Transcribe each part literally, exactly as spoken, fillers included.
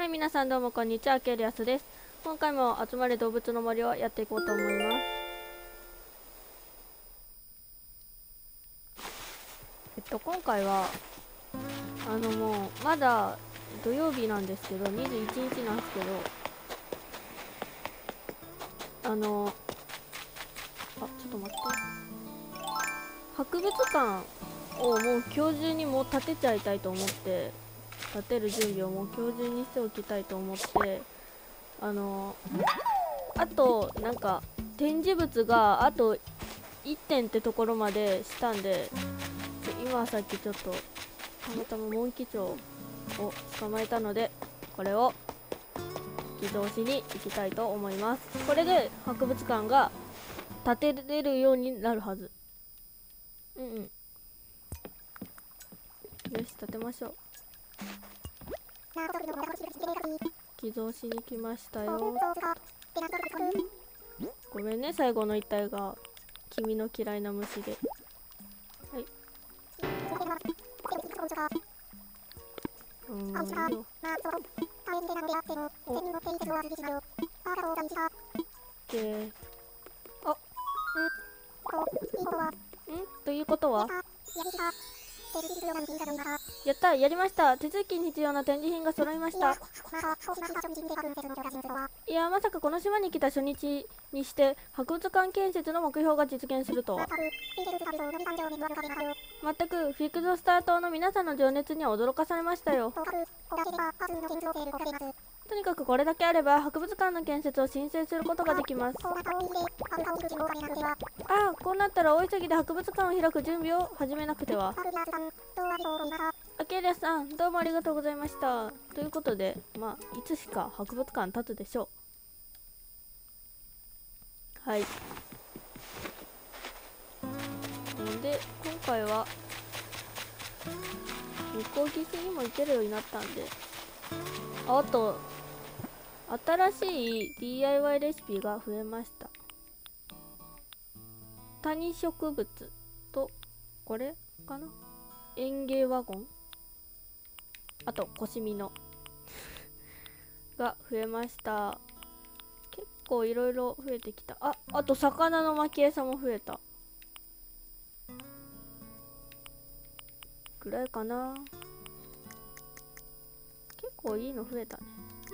はい皆さんどうもこんにちは、ケリアスです。今回も集まれ動物の森をやっていこうと思います。えっと今回はあのもうまだ土曜日なんですけどにじゅういちにちなんですけど、あのあちょっと待って、博物館をもう今日中にもう建てちゃいたいと思って、建てる準備をもう今日中にしておきたいと思って、あのあとなんか展示物があといってんってところまでしたんで、今さっきちょっとたまたまモンキチョウを捕まえたので、これを寄贈しに行きたいと思います。これで博物館が建てれるようになるはず。うんうん、よし建てましょう。寄贈しに来ましたよ。ごめんね、最後の一体が君の嫌いな虫で。はい、うーんよおであんんということは、やった、やりました。手続きに必要な展示品が揃いました。いや、まさかこの島に来た初日にして博物館建設の目標が実現するとは。まったくフィクゾスター島の皆さんの情熱には驚かされましたよ。とにかくこれだけあれば博物館の建設を申請することができます。ああ、こうなったら大急ぎで博物館を開く準備を始めなくては。アケリアさん、どうもありがとうございました。ということで、まあいつしか博物館建つでしょう。はい。ので今回は向こう岸にも行けるようになったんで、あと新しい ディーアイワイ レシピが増えました。谷植物とこれかな、園芸ワゴン、あと腰みのが増えました。結構いろいろ増えてきた。あ、あと魚の巻き餌も増えたぐらいかな。結構いいの増えたね。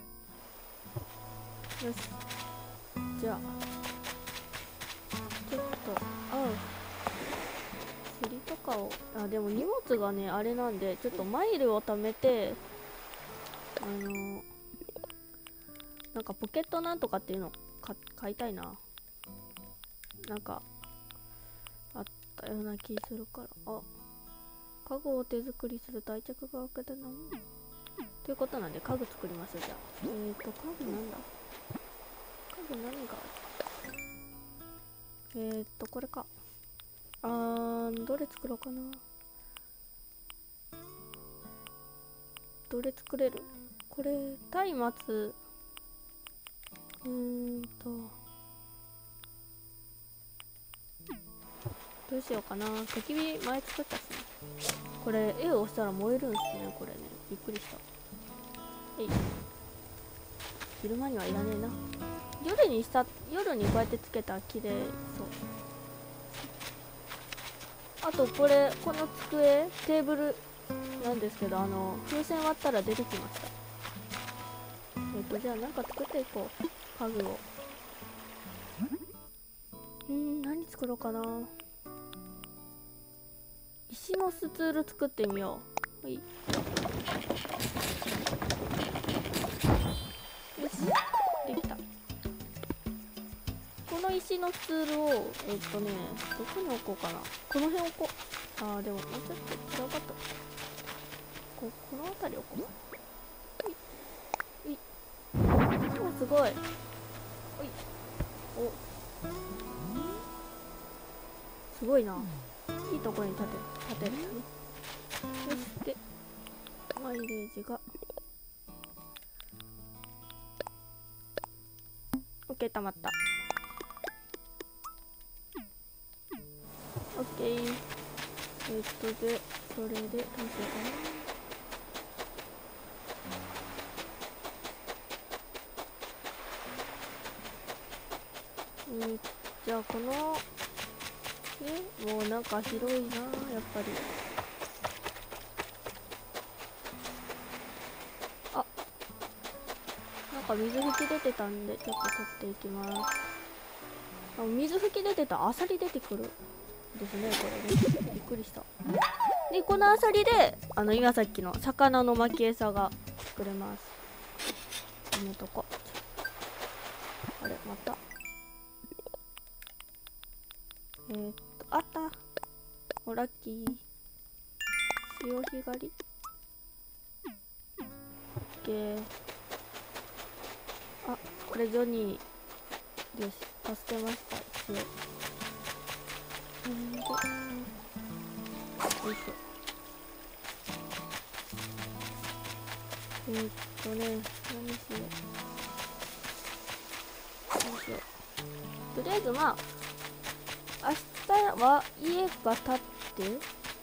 よし、じゃあちょっとあう釣りとかを、あでも荷物がねあれなんで、ちょっとマイルを貯めて、あのー、なんかポケットなんとかっていうのか買いたいな。なんかあったような気するから。あ、家具を手作りすると愛着が湧くだなということなんで家具作ります。じゃあえーと家具なんだ、家具何がある、えーとこれか。あーどれ作ろうかな。どれ作れる、これ松明、うーんとどうしようかな。焚き火前作ったしね。これ絵を押したら燃えるんすね。これね、びっくりした。えい、昼間にはいらねえな。夜にした夜にこうやってつけたら綺麗そう。あとこれこの机テーブルなんですけど、あの風船割ったら出てきました。えっとじゃあなんか作っていこう、家具を。うーん何作ろうかな。石のスツール作ってみよう。はい、よしできた。この石のツールをえっとねどこに置こうかな。この辺置こう。あーでももうちょっと違うかった。ここの辺り置こう。いいおすごい。おいおすごいな。いいところに立て立てるね。そしてマイレージが OK たまった。 OK。 えっとでそれでどうしようかな。 ん、じゃあこのね、もうなんか広いなやっぱり。あ、なんか水吹き出てたんでちょっと取っていきます。あ、水吹き出てた。アサリ出てくるですねこれね。びっくりした。でこのアサリであの今さっきの魚の巻き餌が作れます。やめとこ。あれまたえー、っとあった。おラッキー。潮干狩り OK。 あ、これジョニーです。助けました一応。んでよいしょ。えー、っとね何しよう。よいしょ。とりあえずまあ明日は家が建って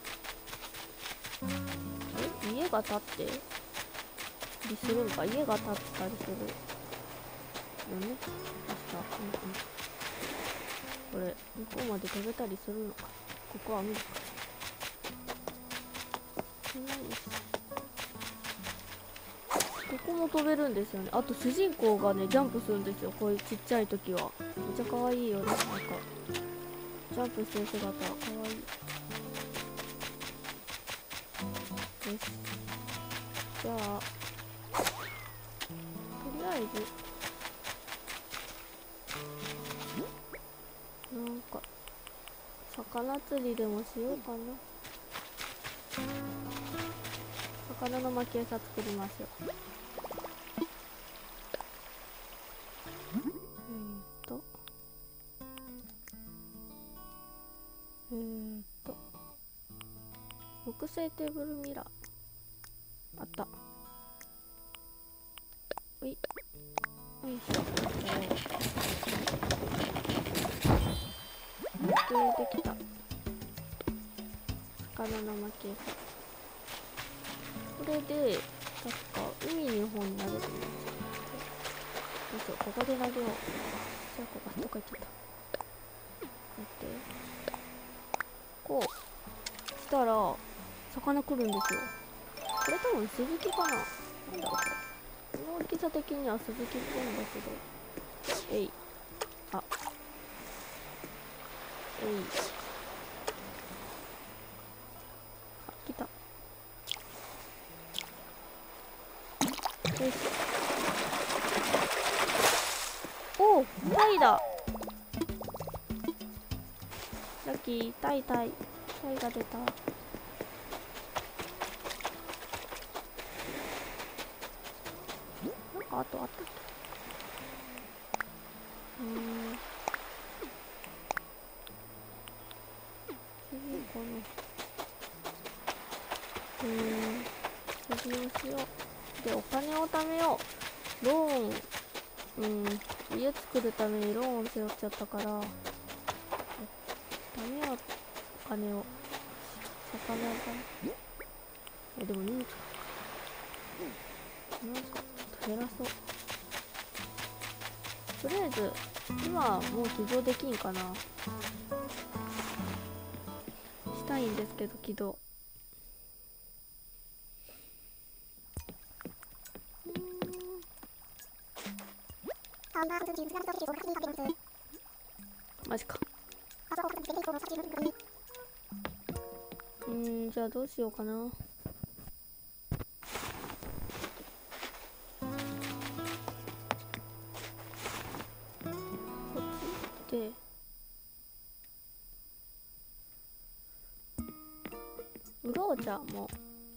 え家が建ってりするんか。家が建ったりするよね明日。うんうん、これ向こうまで飛べたりするのか。ここは無理か。ここも飛べるんですよね。あと主人公がねジャンプするんですよ。こういうちっちゃい時はめっちゃ可愛いよね。なんかジャンプしてる姿可愛い。よし、じゃあとりあえずなんか魚釣りでもしようかな。魚の巻き餌作りますよ。えーとえーと木製テーブルミラーあった。おいよいしょ。でできた。魚の巻き餌。これで確か海の方に投げてみます。よいしょ、ここで投げよう。じゃあここどっか行っちゃった。待って、こうしたら魚来るんですよ。これ多分スズキかな。なんだろうこれ。この大きさ的にはスズキっぽいんだけど。えい、あえい、あ来た。よいしょ。おお、タイだ。ラッキー、タイタイタイが出た。なんかあとあったっけ。うーん次このうーん次をしよう。でお金を貯めよう。ローン、うん家作るためにローン背負っちゃったから貯めよう。お金を魚を貯めえでも荷物かなんかちょっと減らそう。とりあえず今はもう起動できんかな。したいんですけど起動。マジか。うーんじゃあどうしようかな。こっちで売ろう。じゃあもう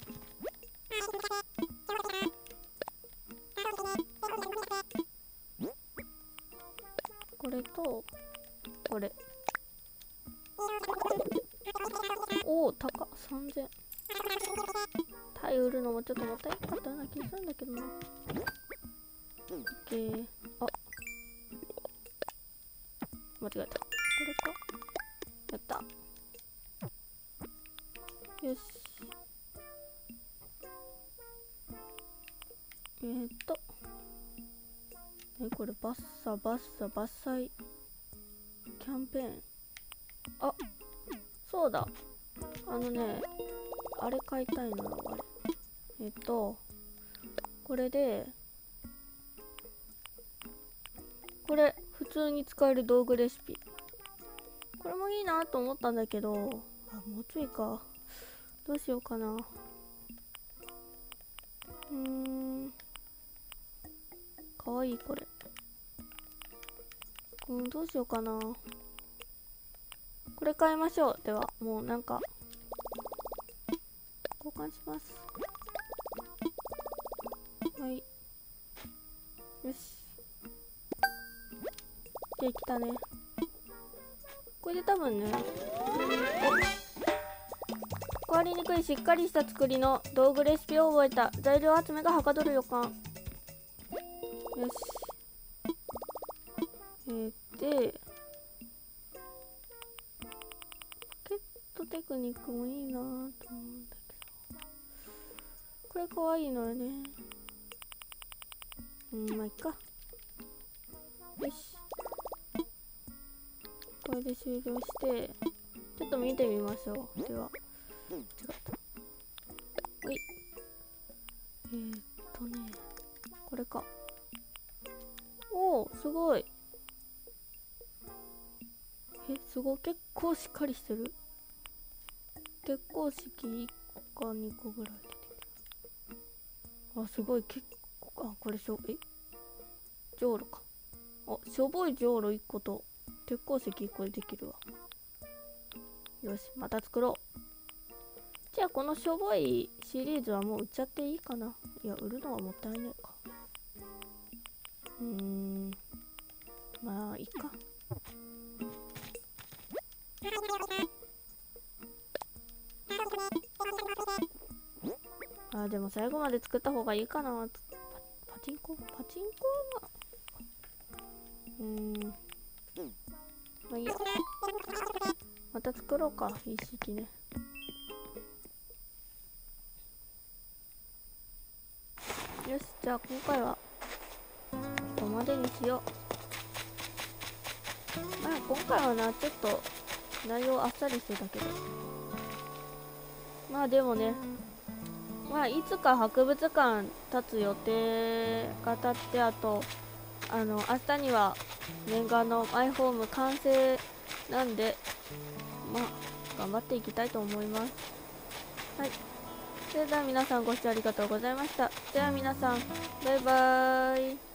これとこれ。おお高っさんぜん。タイ売るのもちょっともったいなかったような気がするんだけどな。オッケー。あ間違えた。これか。やった。よし。えーっとえこれバッサバッサ伐採キャンペーン。あ、そうだ。あのね、あれ買いたいのよ、あれ。えっと、これで、これ、普通に使える道具レシピ。これもいいなと思ったんだけど、あ、もうちょいか。どうしようかな。うーん。かわいい、これ。うん、どうしようかな。これ買いましょう。では、もうなんか、交換します。はい。よし。できたね。これで多分ね、壊れにくいしっかりした作りの道具レシピを覚えた。材料集めがはかどる予感。よし。えー、で、ポケットテクニックもいいなぁと思うんだけど。これかわいいのよね。うん、まあいっか。よし。これで終了して、ちょっと見てみましょう。では、違った。ほい。えー、っとね、これか。おお、すごい。え、すごい。結構しっかりしてる。鉄鉱石いっこかにこぐらい出てきた。あ、すごい。結構、あ、これしょ、えじょうろか。あ、しょぼいじょうろいっこと鉄鉱石いっこでできるわ。よし、また作ろう。じゃあこのしょぼいシリーズはもう売っちゃっていいかな。いや、売るのはもったいないか。うーん、まあいいか。あ、でも最後まで作った方がいいかな。パ, パチンコパチンコはうーん、まあいいや。また作ろうか、一式ね。よし、じゃあ今回はここまでにしよう。まあ今回はな、ちょっと内容あっさりしてたけど、まあでもね、まあいつか博物館立つ予定が立って、あとあの明日には念願のマイホーム完成なんで、まあ頑張っていきたいと思います。はい、それでは皆さんご視聴ありがとうございました。では皆さん、バイバーイ。